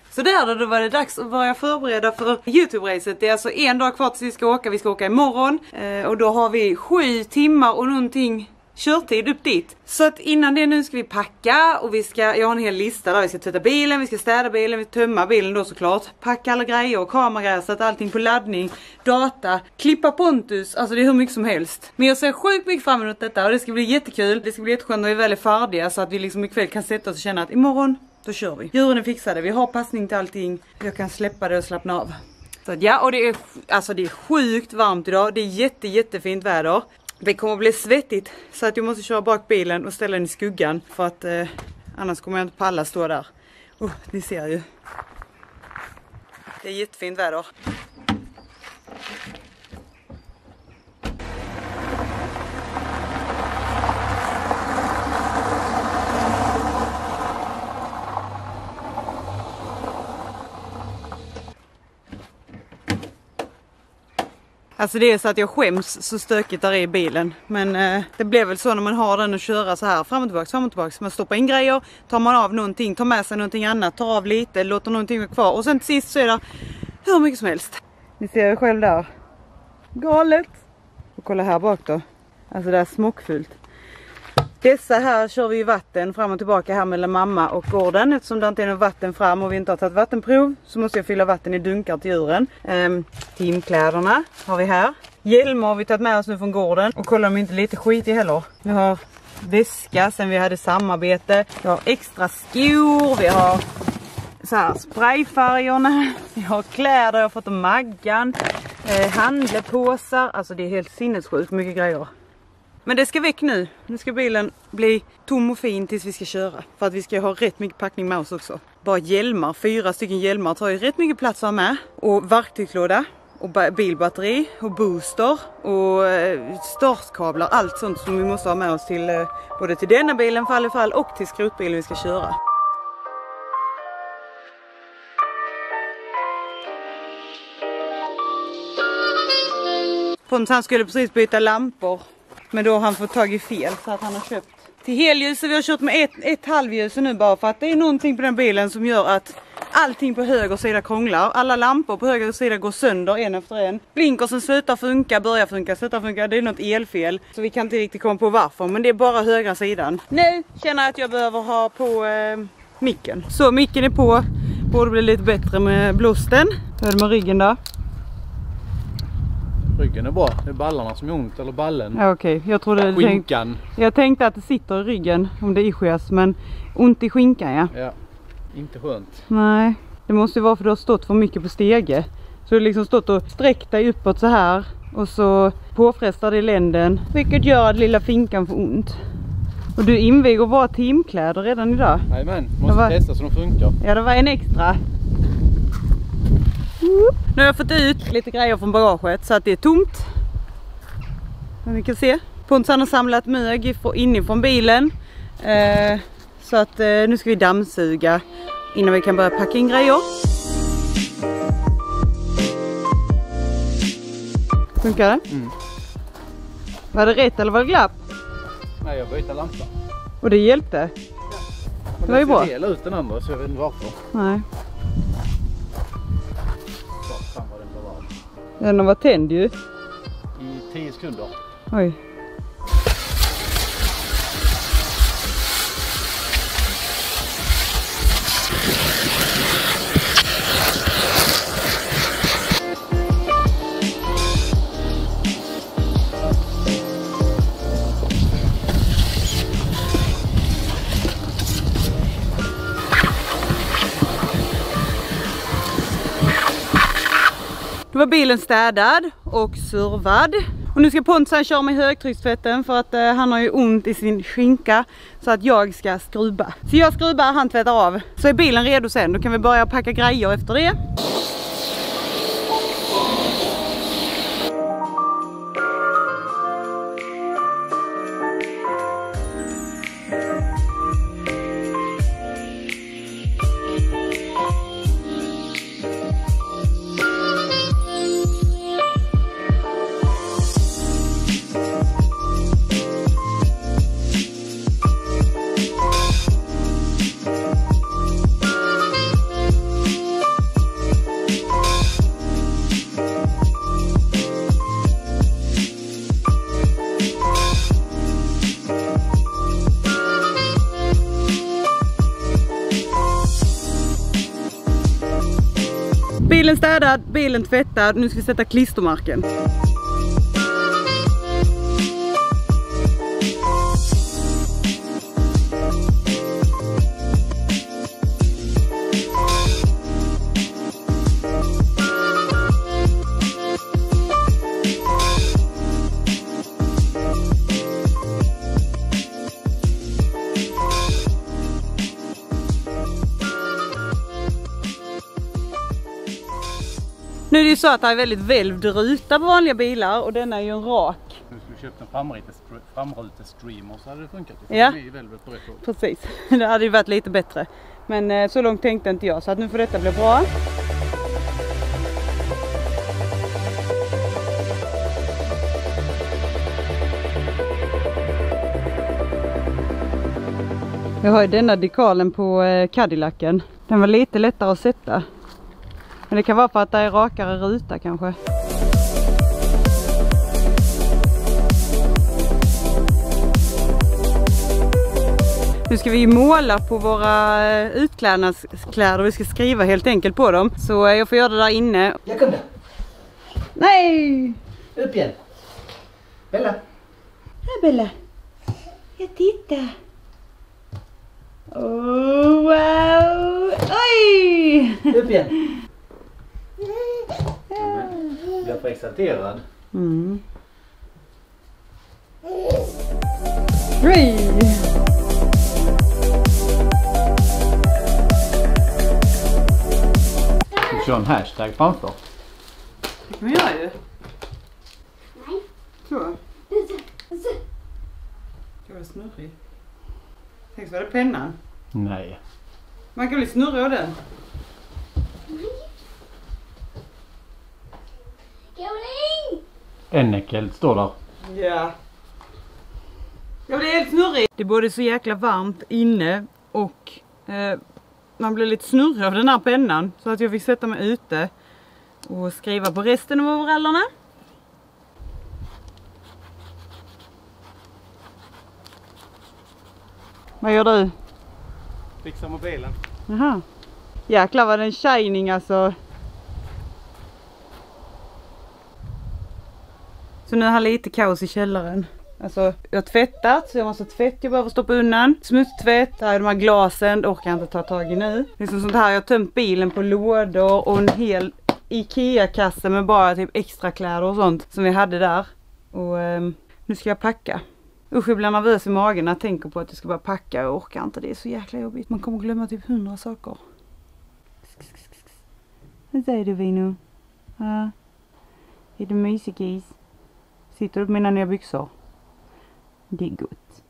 Så där då var det dags att börja förbereda för YouTube-racet. Det är alltså en dag kvar tills vi ska åka. Vi ska åka imorgon. Och då har vi 7 timmar och någonting körtid upp dit. Så att innan det nu ska vi packa och jag har en hel lista där. Vi ska tvätta bilen, vi ska städa bilen, vi ska tömma bilen då såklart. Packa alla grejer och kameragrejer så att allting på laddning, data, klippa Pontus. Alltså det är hur mycket som helst. Men jag ser sjukt mycket fram emot detta och det ska bli jättekul. Det ska bli jätteskönt när vi väl är färdiga så att vi liksom ikväll kan sätta oss och känna att imorgon då kör vi. Djuren är fixade, vi har passning till allting. Jag kan släppa det och slappna av. Så att, ja, och det är sjukt varmt idag. Det är jättefint väder. Det kommer att bli svettigt så att jag måste köra bak bilen och ställa den i skuggan. För att annars kommer jag inte palla stå där. Ni ser ju. Det är jättefint väder. Alltså det är så att jag skäms så stökigt där i bilen. Men det blev väl så när man har den att köra så här fram och tillbaka. Man stoppar in grejer, tar man av någonting, tar med sig någonting annat, tar av lite, låter någonting vara kvar. Och sen till sist så är det hur mycket som helst. Ni ser ju själv där. Galet. Och kolla här bak då. Alltså det är smockfullt. Dessa här kör vi i vatten fram och tillbaka här mellan mamma och gården. Eftersom det inte är något vatten fram och vi inte har tagit vattenprov så måste jag fylla vatten i dunkar till djuren. Teamkläderna har vi här. Hjälmar har vi tagit med oss nu från gården. Och kolla om inte lite skit i heller. Vi har väska sen vi hade samarbete. Vi har extra skor. Vi har så här sprayfärgerna. Vi har kläder, jag har fått Maggan. Handlepåsar. Alltså det är helt sinnessjukt mycket grejer. Men det ska väck nu. Nu ska bilen bli tom och fin tills vi ska köra. För att vi ska ha rätt mycket packning med oss också. Bara hjälmar, 4 stycken hjälmar tar ju rätt mycket plats att ha med. Och verktygslåda, och bilbatteri, och booster, och startkablar. Allt sånt som vi måste ha med oss till både till denna bilen fall och till skrotbilen vi ska köra. Pontus han skulle precis byta lampor. Men då har han fått tag i fel så att han har köpt till helljus. Vi har kört med ett halvljus nu bara för att det är någonting på den bilen som gör att allting på höger sida krånglar. Alla lampor på höger sida går sönder en efter en. Blinkersen slutar funka, börjar funka, slutar funka. Det är något elfel. Så vi kan inte riktigt komma på varför. Men det är bara högra sidan. Nu känner jag att jag behöver ha på micken. Så micken är på. Borde bli lite bättre med blåsten. Hur är det med ryggen då? Ryggen är bra, det är ballarna som är ont, eller ballen. Ja, okej. Jag trodde skinkan. Jag tänkte att det sitter i ryggen om det är ischias, men ont i skinkan, ja. Ja, inte skönt. Nej, det måste ju vara för du har stått för mycket på stege. Så du har liksom stått och sträckt dig uppåt så här och så påfrestar det i länden, vilket gör att lilla finkan får ont. Och du inviger våra teamkläder redan idag. Nej men, måste testa så de funkar. Ja, det var en extra. Nu har jag fått ut lite grejer från bagaget så att det är tomt. Som ni kan se. Pontus har samlat mög inifrån bilen. Så att nu ska vi dammsuga innan vi kan börja packa in grejer. Funkar det? Mm. Var det rätt eller var det glapp? Nej, jag bytte lampa. Och det hjälpte? Ja. Det var ju bra. Jag ut den andra så jag vet inte varför. Nej. Den var tänd ju. I 10 sekunder. Oj. Då var bilen städad och servad. Och nu ska Pontus köra med högtryckstvätten för att han har ju ont i sin skinka. Så att jag ska skruba. Så jag skrubar, han tvättar av. Så är bilen redo sen. Då kan vi börja packa grejer efter det. Bilen städad, bilen tvättad. Nu ska vi sätta klistermarken. Nu är det ju så att det är väldigt välvd ruta på vanliga bilar och denna är ju en rak. Om du skulle köpt en framrutestreamer så hade det funkat. Ja, det är väldigt på rätt håll. precis. Det hade ju varit lite bättre. Men så långt tänkte inte jag, så att nu får detta bli bra. Jag har ju denna dekalen på Cadillacen. Den var lite lättare att sätta. Men det kan vara för att det är rakare ruta kanske. Nu ska vi måla på våra utklädnadskläder. Vi ska skriva helt enkelt på dem. Så jag får göra det där inne. Jag kom där. Nej! Upp igen. Bella. Här Bella. Jag tittar. Oh, wow! Oj! Upp igen. Jag är för exalterad. Oj! Du kör en hashtag framför. Det kan man göra ju. Nej. Så. Det var snurrig. Tänk så var det pennan. Nej. Man kan bli snurrig av den. Ennekelt står där. Ja. Jag blir helt snurrig. Det är både så jäkla varmt inne och man blir lite snurrig av den här pennan. Så att jag fick sätta mig ute och skriva på resten av overallerna. Vad gör du? Fixa mobilen. Jaha. Jäklar vad den shining alltså. Så nu har jag lite kaos i källaren. Alltså jag har tvättat så jag måste ha tvätt jag behöver stoppa undan. Smutstvätt, här är de här glasen, det orkar jag inte ta tag i nu. Liksom sånt här, jag har tömt bilen på lådor och en hel Ikea-kasse med bara typ extra kläder och sånt som vi hade där. Och nu ska jag packa. Usch, jag blir nervös i magen när jag tänker på att jag ska bara packa. Jag orkar inte, det är så jäkla jobbigt. Man kommer glömma typ 100 saker. Vad säger du Vino? Ja. Är det mysigis? Sitter du på mina nya byxor? Det är gott.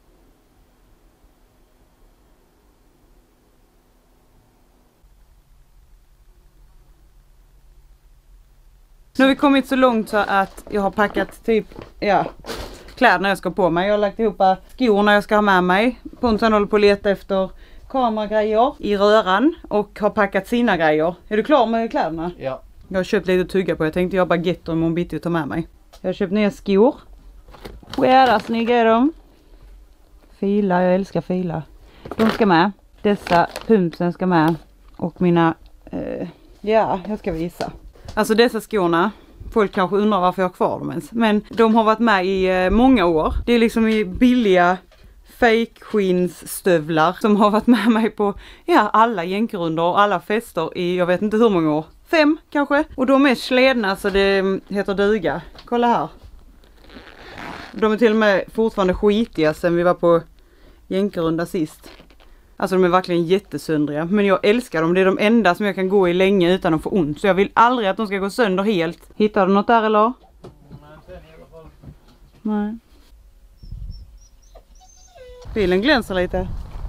Nu har vi kommit så långt så att jag har packat typ, kläderna jag ska på mig. Jag har lagt ihop skorna jag ska ha med mig. Ponsan håller på att leta efter kameragrejer i röran och har packat sina grejer. Är du klar med kläderna? Ja. Jag har köpt lite att tugga på. Jag tänkte jag bara getter imorgon bitti och ta med mig. Jag har köpt nya skor. Jävla snygga är de. Fila, jag älskar fila. De ska med. Dessa pumpsen ska med. Och mina, jag ska visa. Alltså dessa skorna, folk kanske undrar varför jag har kvar dem ens. Men de har varit med i många år. Det är liksom i billiga fake skinsstövlar som har varit med mig på alla jänkrundor och alla fester i jag vet inte hur många år. 5 kanske. Och de är sledna så det heter duga. Kolla här. De är till och med fortfarande skitiga sen vi var på jänkerunda sist. Alltså de är verkligen jättesöndriga. Men jag älskar dem. Det är de enda som jag kan gå i länge utan att få ont. Så jag vill aldrig att de ska gå sönder helt. Hittar du något där eller? Nej. Bilen glänser lite.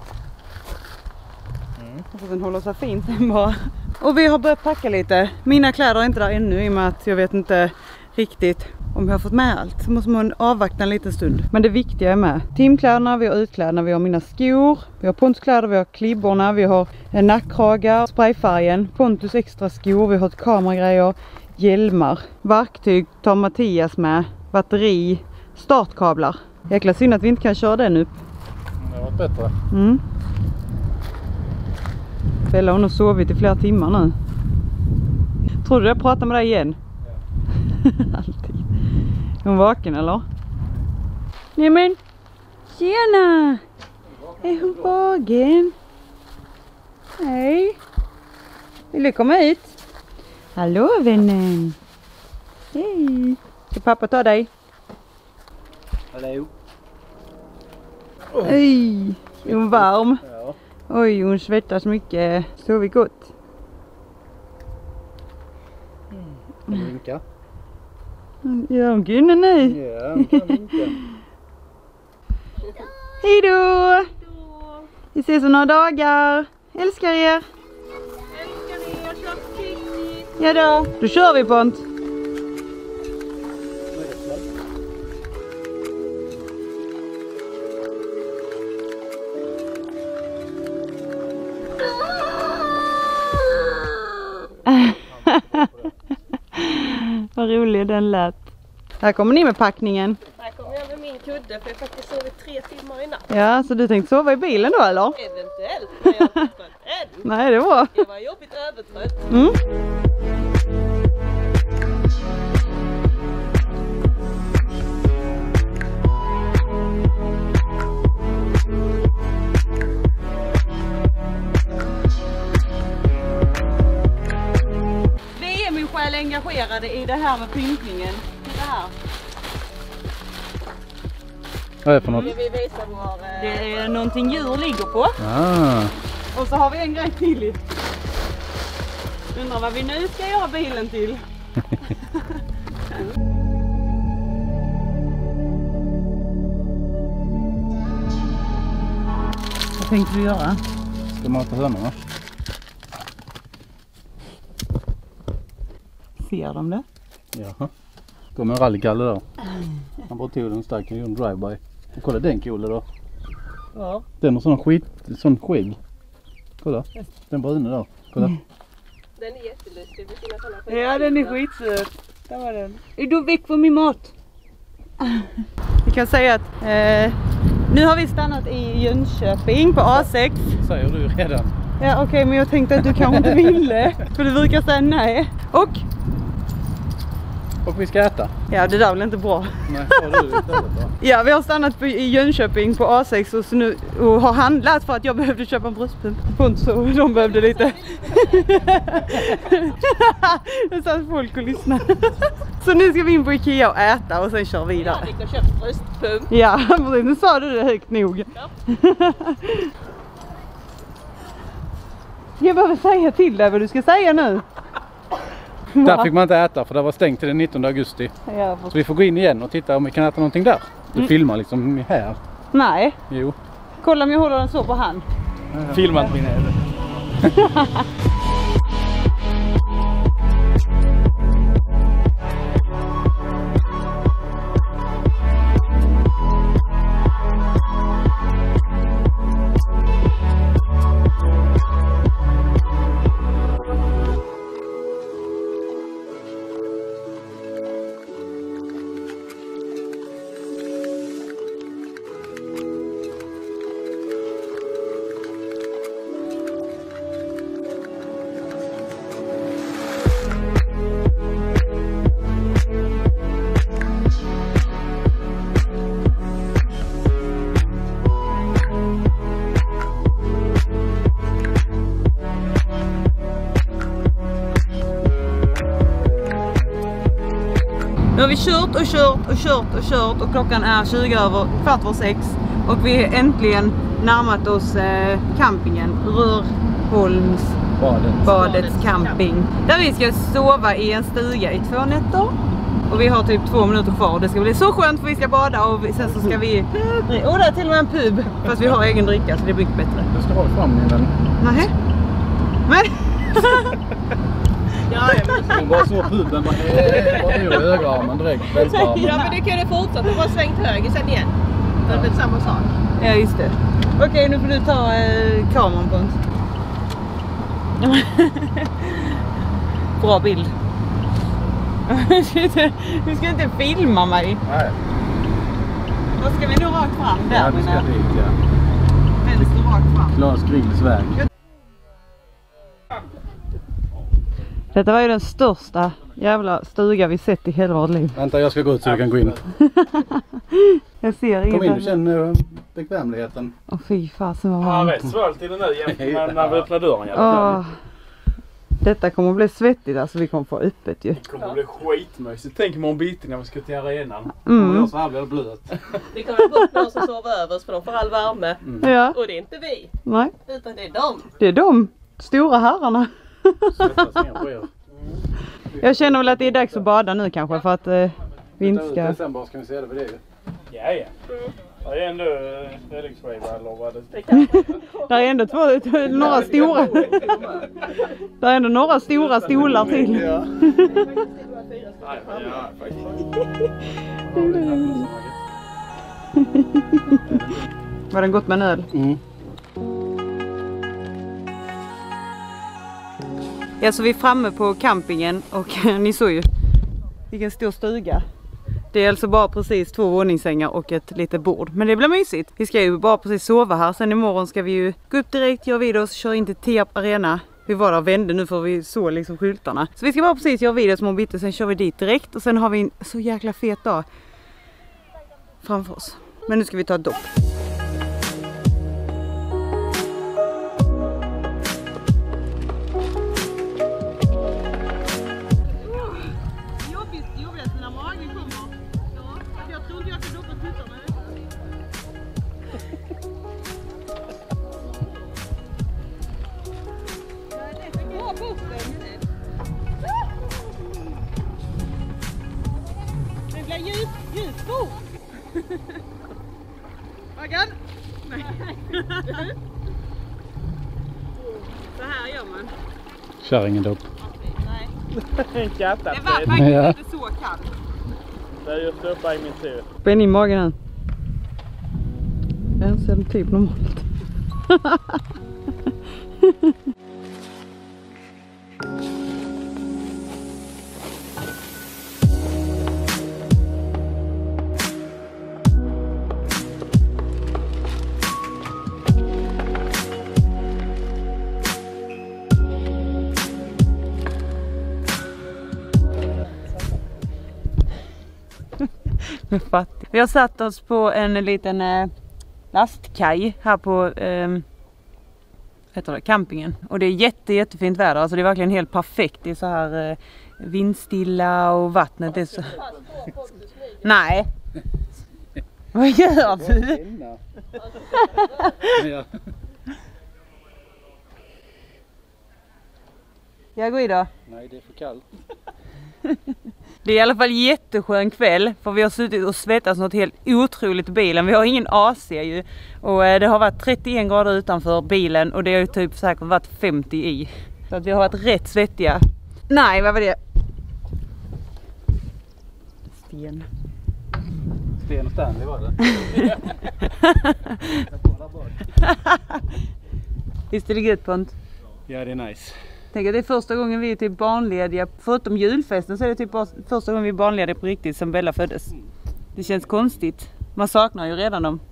Så den håller sig fint bara. Och vi har börjat packa lite. Mina kläder är inte där ännu i och med att jag vet inte riktigt om jag har fått med allt. Så måste man avvakta en liten stund. Men det viktiga är med. Timkläderna, vi har utkläderna, vi har mina skor. Vi har Pontus-kläder, vi har klibborna, vi har nackkragar, sprayfärgen, Pontus extra skor, vi har kameragrejer, hjälmar. Verktyg tar Mattias med, batteri, startkablar. Jäkla synd att vi inte kan köra den upp. Det har varit bättre. Bella hon har sovit i flera timmar nu. Tror du jag pratar med dig igen? Ja. Alltid. Är hon vaken eller? Nej men, tjena! Är hon vaken? Hej! Vill du komma ut? Hallå vännen! Hej! Ska pappa ta dig? Hallå! Oj! Är hon varm? Ja. Oj, hon svettas mycket. Sover gott. Kan du vinka? Gör hon kunna nu? Ja, hon kan vinka. Hej då! Vi ses om några dagar. Älskar er! Ja då kör vi Pont. Vad rolig den lät. Här kommer ni med packningen. Här kommer jag med min kudde för jag faktiskt sovit 3 timmar i natt. Ja, så du tänkte sova i bilen då eller? Eventuellt, men jag är inte trött än. Nej, det var. Jag var jobbigt övertrött. Mm. Vi är min själ engagerade i det här med pyntningen. Det här. Vad är det för något? Vi visar vår... Det är någonting djur ligger på. Ah. Och så har vi en grej till. Undrar vad vi nu ska göra bilen till. Vad tänkte du göra? Ska mata hönorna? Ser de det? Jaha. Går med en rallygalle då. Han bara tog den stark och gjorde en drive-by. Och kolla den cool då. Ja. Den har sån skägg. Kolla. Den bruna där. Kolla. Den är jättelustig med sina sådana skit. Ja, den är skitsöt. Där var den. Är du väck från min mat? Vi kan säga att nu har vi stannat i Jönköping på A6. Säger du redan. Ja okej, men jag tänkte att du kanske inte ville. För du brukar säga nej. Och vi ska äta. ja, det där blir inte bra. Nej, har du det istället då? Ja, vi har stannat i Jönköping på A6 och, så nu, och har handlat för att jag behövde köpa en bröstpump. Så de behövde lite. Det satt folk och lyssnade. Så nu ska vi in på Ikea och äta och sen kör vi vidare. Jag gick och köpte bröstpump. Ja, precis. Nu sa du det högt nog. Ja. Jag behöver säga till dig vad du ska säga nu. Där fick man inte äta för det var stängt till den 19 augusti. Ja, Så vi får gå in igen och titta om vi kan äta någonting där. Du filmar liksom här. nej, Jo. kolla om jag håller den så på hand. Filma inte min huvud. Nu har vi kört och klockan är 6:20 och vi har äntligen närmat oss campingen, Rörholmsbadets camping. Där vi ska sova i en stuga i 2 nätter. Och vi har typ 2 minuter kvar. Det ska bli så skönt för vi ska bada och sen så ska vi... Och det är till och med en pub, fast vi har egen dricka så det blir mycket bättre. Du ska ha fram i den. Nej. Men... Ja, Hon bara så puben bara ur högerarmen direkt, vänsterarmen. ja, men det kan ju fortsätta. Du bara svängt höger sen igen. Det är väl samma sak. Ja, just det. Okej, nu får du ta kameran på oss. Bra bild. Du ska inte filma mig. Nej. Då ska vi nog rakt fram där. Ja, du ska dit, ja. Vänster rakt fram. Klas Grills väg. Detta var ju den största jävla stuga vi sett i hela vårt liv. Vänta, jag ska gå ut så du kan gå in. Jag ser inget. Kom in och känn bekvämligheten. Åh fy fasen vad Ja, varmt. rätt svalt i den nu jämfört när vi öppnar dörren i alla fall. Detta kommer att bli svettigt, alltså vi kommer få öppet ju. Det kommer att bli skitmysigt. Tänk imorgon bitti när vi ska till arenan. Mm. Så här blir det blöt. Vi kommer bort någon som sover över oss för de får all värme. Ja. Och det är inte vi, Nej, utan det är dem. det är de stora herrarna. Svettas ner på er. Jag känner väl att det är dags att bada nu kanske för att vi inte ska... December ska vi se det för det ju. Ja, ja. Det är ändå Felix-skiva eller vad det Där är ändå några stora. Där är ändå några stora stolar till. Ja, faktiskt. Var den gott med en öl? Mm. Ja, så vi är framme på campingen och ni såg ju vilken stor stuga. Det är alltså bara precis 2 våningssängar och ett litet bord. Men det blir mysigt. Vi ska ju bara precis sova här. Sen imorgon ska vi ju gå upp direkt, göra videos, köra in till Tierp Arena. Vi var där och vände nu för vi såg liksom skyltarna. Så vi ska bara precis göra videos med bitte, sen kör vi dit direkt. Och sen har vi en så jäkla fet dag framför oss. Men nu ska vi ta ett dopp. Det blir ljusbord. Maggan? Nej. Så här gör man. Kärringen dopp. En katta. Det var faktiskt inte så kallt. Det är just uppe i min tur. Spänn in magen här. Den ser typ normalt. Vi har satt oss på en liten lastkaj här på campingen. Och det är jättefint väder. Alltså det är verkligen helt perfekt. Det är så här vindstilla och vattnet är så... Nej. Vad gör du? Jag går i då. Nej, det är för kallt. Det är i alla fall jätteskön kväll, för vi har suttit och svettats något helt otroligt i bilen. Vi har ingen AC ju, och det har varit 31 grader utanför bilen och det har ju typ säkert varit 50 i. Så att vi har varit rätt svettiga. Nej, vad var det? Sten. Sten och Stanley var det. Visst är det gött, Pont? Ja, det är nice. Tänk att det är första gången vi är typ barnlediga, förutom julfesten så är det typ bara första gången vi är barnlediga på riktigt sen Bella föddes. Det känns konstigt. Man saknar ju redan dem.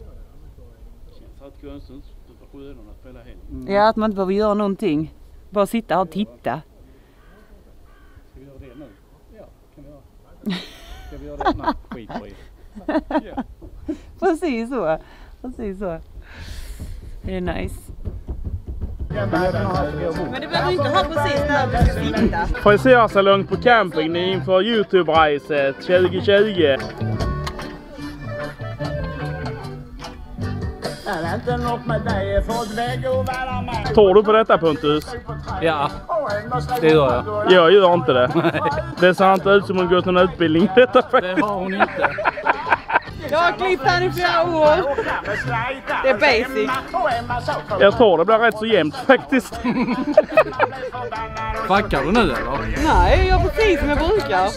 Ja, att man inte behöver göra någonting. Bara sitta här och titta. Ska vi göra det nu? Ja, kan vi göra. Ska vi göra det? Nej, skit på det. Ja. Precis så. Precis så. Det är nice. Men det behöver inte ha precis där vi ska sitta. Frisörsalong på camping inför YouTube-racet 2020. Tror du på detta, Pontus? Ja, det gör jag. Jag gör inte det. Det ser inte ut som hon gått någon utbildning i detta faktiskt. Det har hon inte. Jag har klippt här i flera år. Det är basic. Jag tror det blir rätt så jämnt faktiskt. Backar du nu eller? Nej, jag gör precis som jag brukar.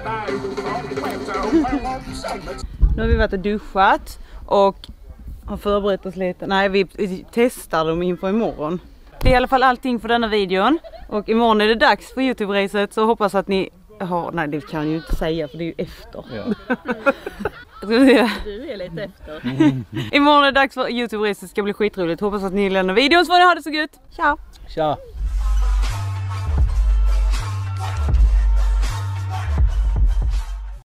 Nu har vi varit och duschat och har förberett oss lite. Nej, vi testar dem inför imorgon. Det är i alla fall allting för denna videon. Och imorgon är det dags för YouTube-racet, så hoppas att ni har... Nej, det kan jag ju inte säga för det är ju efter. Ja. Du är lite efter. Imorgon är det dags för YouTube-racet, ska bli skitroligt. Hoppas att ni gillar den videon, så får ni ha det så gött. Ciao! Tja!